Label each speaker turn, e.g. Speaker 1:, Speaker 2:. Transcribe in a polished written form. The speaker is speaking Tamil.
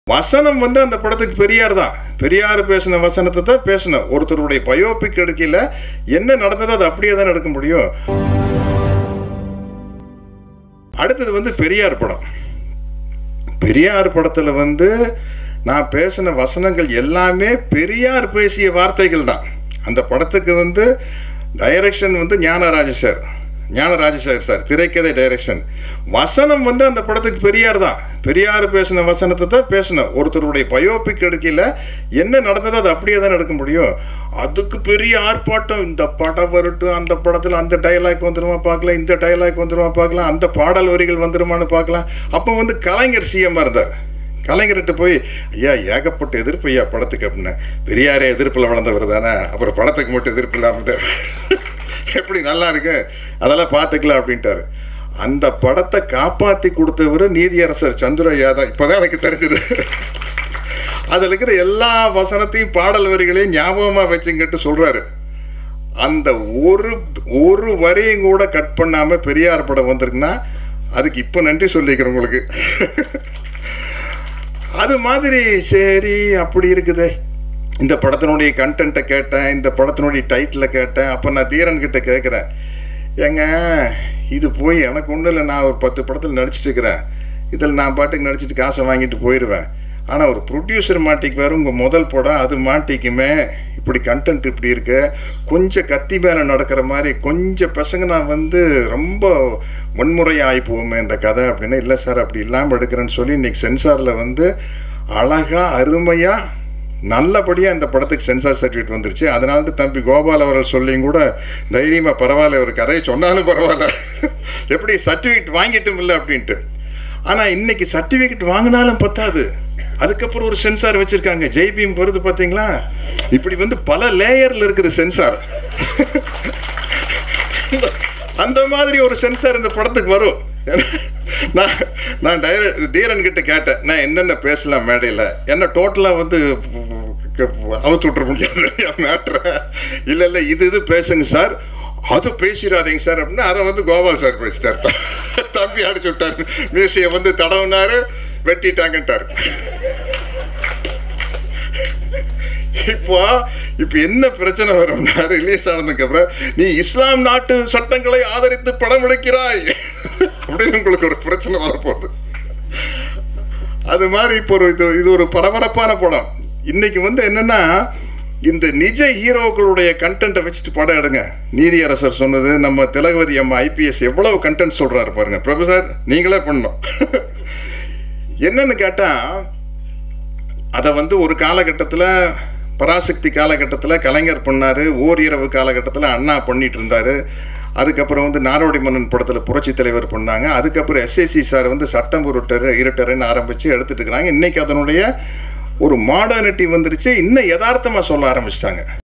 Speaker 1: வசனம் வந்து அந்த படத்துக்கு பெரியார் தான். பெரியார் பேசின வசனத்தை தான் பேசணும். ஒருத்தருடைய பயோபிக் எடுக்கல என்ன நடந்ததோ அது அப்படியே தான் எடுக்க முடியும். அடுத்தது வந்து பெரியார் படம். பெரியார் படத்தில் வந்து நான் பேசின வசனங்கள் எல்லாமே பெரியார் பேசிய வார்த்தைகள் தான். அந்த படத்துக்கு வந்து டைரக்ஷன் வந்து ஞானராஜசேகர் சார் திரைக்கதை டைரக்ஷன். வசனம் வந்து அந்த படத்துக்கு பெரியார் தான். பெரியார் பேசின வசனத்தை தான் பேசணும். ஒருத்தருடைய பயோபிக் எடுக்கல என்ன நடந்ததோ அது அப்படியே தான் எடுக்க முடியும். அதுக்கு பெரிய ஆர்ப்பாட்டம். இந்த படம் வரட்டும், அந்த படத்தில் அந்த டைலாக் வந்துடுமா பார்க்கலாம், இந்த டைலாக் வந்துடுமா பார்க்கலாம், அந்த பாடல் வரிகள் வந்துடுமான்னு பார்க்கலாம். அப்போ வந்து கலைஞர் சிஎம்மாக இருந்தார். கலைஞர்கிட்ட போய் ஐயா ஏகப்பட்ட எதிர்ப்பு ஐயா படத்துக்கு அப்படின்னா, பெரியாரே எதிர்ப்பில் வளர்ந்தவர் தானே, அப்புறம் படத்துக்கு மட்டும் எதிர்ப்பு இல்லாமல் எப்படி நல்லா இருக்கு அதெல்லாம் பார்த்துக்கலாம் அப்படின்ட்டாரு. அந்த படத்தை காப்பாற்றி கொடுத்தவர் நீதியரசர் சந்திரையா தான். இப்போதான் எனக்கு தெரிஞ்சது. அதில் இருக்கிற எல்லா வசனத்தையும் பாடல் வரிகளையும் ஞாபகமாக வச்சுங்கிட்டு சொல்றாரு. அந்த ஒரு வரியும் கூட கட் பண்ணாமல் பெரியார் படம் வந்திருக்குன்னா அதுக்கு இப்போ நன்றி சொல்லிக்கிறேன் உங்களுக்கு. அது மாதிரி சரி அப்படி இருக்குது. இந்த படத்தினுடைய கண்டென்ட்டை கேட்டேன், இந்த படத்தினுடைய டைட்டிலை கேட்டேன். அப்போ நான் தீரன் கிட்ட கேட்குறேன், ஏங்க இது போய் எனக்கு ஒன்றும் இல்லை, நான் ஒரு 10 படத்தில் நடிச்சிட்டு இருக்கிறேன், இதில் நான் பாட்டுக்கு நடிச்சிட்டு காசை வாங்கிட்டு போயிடுவேன். ஆனால் ஒரு ப்ரொடியூசர் மாட்டிக்குவார், உங்கள் முதல் படம் அது மாட்டிக்குமே, இப்படி கண்டென்ட் இப்படி இருக்கு, கொஞ்சம் கத்தி மேலே நடக்கிற மாதிரி கொஞ்சம் பசங்க நான் வந்து ரொம்ப வன்முறையாகி போவோமே இந்த கதை அப்படின்னா, இல்லை சார் அப்படி இல்லாமல் எடுக்கிறேன்னு சொல்லி இன்றைக்கி சென்சாரில் வந்து அழகாக அருமையாக நல்லபடியாக இந்த படத்துக்கு சென்சார் சர்டிஃபிகேட் வந்துருச்சு. அதனால தான் தம்பி கோபால் அவர்கள் சொல்லியும் கூட தைரியமாக பரவாயில்ல, ஒரு கதையை சொன்னாலும் பரவாயில்ல, எப்படி சர்டிஃபிகேட் வாங்கிட்டும் இல்லை அப்படின்ட்டு. ஆனால் இன்னைக்கு சர்டிஃபிகேட் வாங்கினாலும் பத்தாது, அதுக்கப்புறம் ஒரு சென்சார் வச்சுருக்காங்க. ஜெய்பீம் வருது பார்த்தீங்களா, இப்படி வந்து பல லேயரில் இருக்குது சென்சார். அந்த மாதிரி ஒரு சென்சார் இந்த படத்துக்கு வரும். நான் தீரன் கிட்ட கேட்டேன், நான் என்னென்ன பேசலாம் மேடையில், என்ன டோட்டலாக வந்து அவுத்து விட்டுற முடியாது மேட்ரை. இல்லை இது பேசுங்க சார், அது பேசிடாதீங்க சார் அப்படின்னா அதை வந்து கோபால் சார் பேசிட்டார். தம்பி அடிச்சு விட்டார், மியூசியம் வந்து தடவுனாரு, வெட்டிட்டாங்கட்டார். இப்போ என்ன பிரச்சனை வரும்னா, ரிலீஸ் ஆனதுக்கு அப்புறம் நீ இஸ்லாம் நாட்டு சட்டங்களை ஆதரித்து படம் எடுக்கிறாய் அப்படின்னு உங்களுக்கு ஒரு பிரச்சனை வரப்போகுது. அது மாதிரி இப்போ இது ஒரு பரபரப்பான படம். இன்னைக்கு வந்து என்னன்னா, இந்த நிஜ ஹீரோக்களுடைய கண்டென்ட்டை வச்சுட்டு படம் எடுங்க. நீதியரசர் சொன்னது, நம்ம திலகவதி அம்மா ஐபிஎஸ் எவ்வளவு கண்டென்ட் சொல்றாரு பாருங்க. ப்ரொஃபசர் நீங்களே பண்ணணும். என்னன்னு கேட்டா, அதை வந்து ஒரு காலகட்டத்தில் பராசக்தி காலகட்டத்தில் கலைஞர் பண்ணார், ஓரிரவு காலகட்டத்தில் அண்ணா பண்ணிட்டு இருந்தார். அதுக்கப்புறம் வந்து நாடோடி மன்னன் படத்தில் புரட்சி தலைவர் பண்ணாங்க. அதுக்கப்புறம் எஸ்ஏசி சார் வந்து சட்டம் இருட்டருன்னு ஆரம்பித்து எடுத்துட்டு இருக்கிறாங்க. இன்னைக்கு அதனுடைய ஒரு மாடர்னிட்டி வந்துருச்சு, இன்னும் யதார்த்தமாக சொல்ல ஆரம்பிச்சிட்டாங்க.